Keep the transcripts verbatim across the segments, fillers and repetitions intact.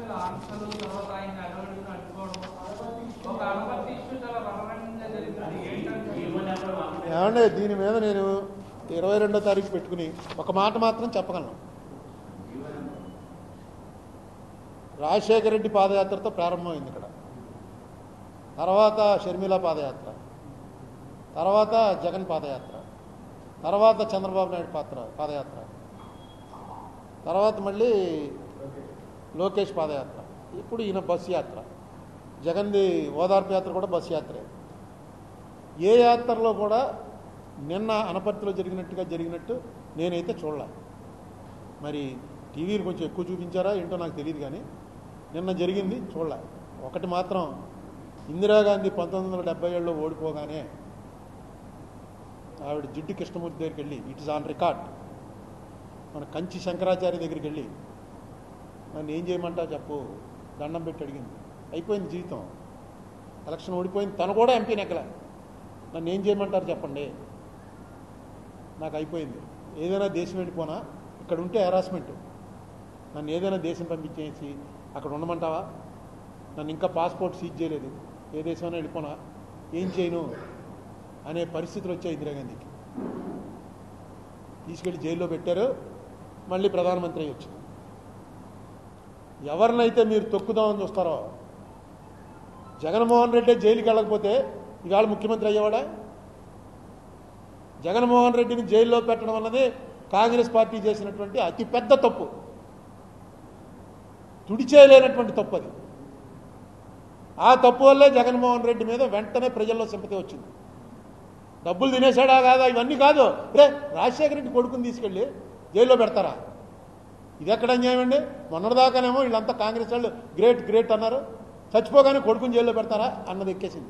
ఏమంటే దీని మీద నేను ఇరవై రెండో తారీఖు పెట్టుకుని ఒక మాట మాత్రం చెప్పగలను. రాజశేఖర రెడ్డి పాదయాత్రతో ప్రారంభమైంది ఇక్కడ, తర్వాత షర్మిల పాదయాత్ర, తర్వాత జగన్ పాదయాత్ర, తర్వాత చంద్రబాబు నాయుడు పాత్ర పాదయాత్ర, తర్వాత మళ్ళీ లోకేష్ పాదయాత్ర, ఇప్పుడు ఈయన బస్సు యాత్ర. జగన్ది ఓదార్పు యాత్ర కూడా బస్సు యాత్రే. ఏ యాత్రలో కూడా నిన్న అనపర్తిలో జరిగినట్టుగా జరిగినట్టు నేనైతే చూడలే. మరి టీవీలు కొంచెం ఎక్కువ చూపించారా ఏంటో నాకు తెలియదు, కానీ నిన్న జరిగింది చూడలే. ఒకటి మాత్రం, ఇందిరాగాంధీ పంతొమ్మిది వందల డెబ్బై ఏడులో ఓడిపోగానే ఆవిడ జిడ్డు కృష్ణమూర్తి దగ్గరికి వెళ్ళి, ఇట్ ఇస్ ఆన్ రికార్డ్, మన కంచి శంకరాచార్య దగ్గరికి వెళ్ళి నన్ను ఏం చేయమంటా చెప్పు దండం పెట్టి అడిగింది. అయిపోయింది జీవితం, ఎలక్షన్ ఓడిపోయింది, తను కూడా ఎంపీ నెక్కలే. నన్ను ఏం చేయమంటారు చెప్పండి, నాకు అయిపోయింది, ఏదైనా దేశం వెళ్ళిపోనా, ఇక్కడ ఉంటే హెరాస్మెంట్, నన్ను ఏదైనా దేశం పంపించేసి అక్కడ ఉండమంటావా, నన్ను ఇంకా పాస్పోర్ట్ సీజ్ చేయలేదు, ఏ దేశమైనా వెళ్ళిపోనా, ఏం చేయను అనే పరిస్థితులు వచ్చాయి ఇందిరాగాంధీకి. తీసుకెళ్ళి జైల్లో పెట్టారు, మళ్ళీ ప్రధానమంత్రి అయ్యి వచ్చింది. ఎవరినైతే మీరు తొక్కుదామని చూస్తారో, జగన్మోహన్ రెడ్డి జైలుకి వెళ్ళకపోతే ఇవాళ ముఖ్యమంత్రి అయ్యేవాడా? జగన్మోహన్ రెడ్డిని జైల్లో పెట్టడం అన్నది కాంగ్రెస్ పార్టీ చేసినటువంటి అతిపెద్ద తప్పు, తుడిచేయలేనటువంటి తప్పు అది. ఆ తప్పు వల్లే జగన్మోహన్ రెడ్డి మీద వెంటనే ప్రజల్లో సింపతి వచ్చింది. డబ్బులు తినేశాడా కాదా ఇవన్నీ కాదు, రే రాజశేఖర రెడ్డి కొడుకుని తీసుకెళ్ళి జైల్లో పెడతారా? ఇది ఎక్కడ అన్యాయం అండి? మొన్నటిదాకానేమో వీళ్ళంతా కాంగ్రెస్ వాళ్ళు గ్రేట్ గ్రేట్ అన్నారు, చచ్చిపోగానే కొడుకుని జైల్లో పెడతారా అన్నది ఎక్కేసింది.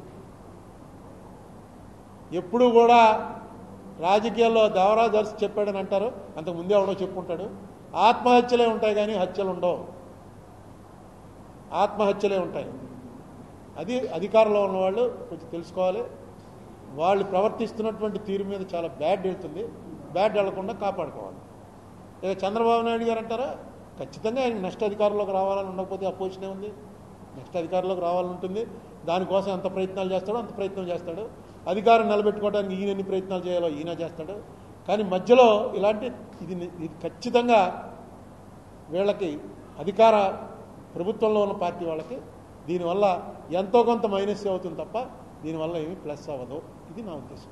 ఎప్పుడు కూడా రాజకీయాల్లో దేవరాజు అరిసి చెప్పాడని అంటారు, అంతకు ముందే ఎవడో చెప్పుకుంటాడు. ఆత్మహత్యలే ఉంటాయి కానీ హత్యలు ఉండవు, ఆత్మహత్యలే ఉంటాయి. అది అధికారంలో ఉన్నవాళ్ళు కొంచెం తెలుసుకోవాలి. వాళ్ళు ప్రవర్తిస్తున్నటువంటి తీరు మీద చాలా బ్యాడ్ వెళ్తుంది, బ్యాడ్ వెళ్లకుండా కాపాడుకోవాలి. ఇక చంద్రబాబు నాయుడు గారు అంటారా, ఖచ్చితంగా ఆయన నెక్స్ట్ అధికారంలోకి రావాలని ఉండకపోతే అపోజిషనే ఉంది, నెక్స్ట్ అధికారంలోకి రావాలని ఉంటుంది. దానికోసం ఎంత ప్రయత్నాలు చేస్తాడో అంత ప్రయత్నం చేస్తాడు. అధికారం నిలబెట్టుకోవడానికి ఈయన ఎన్ని ప్రయత్నాలు చేయాలో ఈయన చేస్తాడు. కానీ మధ్యలో ఇలాంటి ఇది ఇది ఖచ్చితంగా వీళ్ళకి అధికార ప్రభుత్వంలో ఉన్న పార్టీ వాళ్ళకి దీనివల్ల ఎంతో కొంత మైనస్ అవుతుంది తప్ప దీనివల్ల ఏమీ ప్లస్ అవ్వదు. ఇది నా ఉద్దేశం.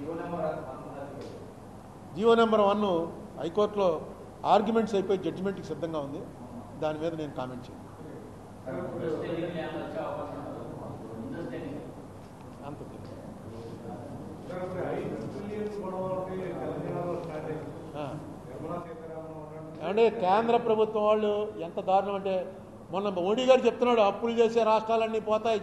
జీవో నెంబర్ వన్ హైకోర్టులో ఆర్గ్యుమెంట్స్ అయిపోయి జడ్జిమెంట్కి సిద్ధంగా ఉంది, దాని మీద నేను కామెంట్ చేయను. అంత అంటే కేంద్ర ప్రభుత్వం వాళ్ళు ఎంత దారుణం అంటే, మొన్న మోడీ గారు చెప్తున్నాడు అప్పులు చేసే రాష్ట్రాలన్నీ పోతాయి,